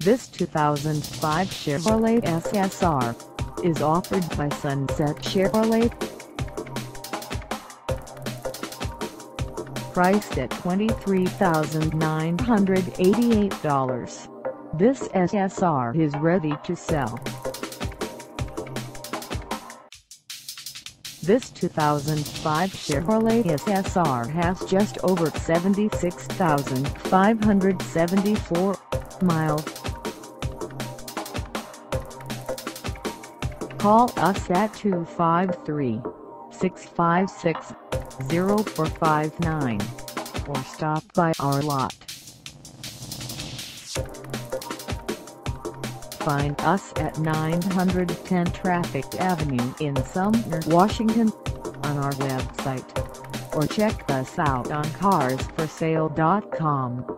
This 2005 Chevrolet SSR is offered by Sunset Chevrolet. Priced at $23,988, this SSR is ready to sell. This 2005 Chevrolet SSR has just over 76,574 miles. Call us at 253-656-0459 or stop by our lot. Find us at 910 Traffic Avenue in Sumner, Washington, on our website, or check us out on carsforsale.com.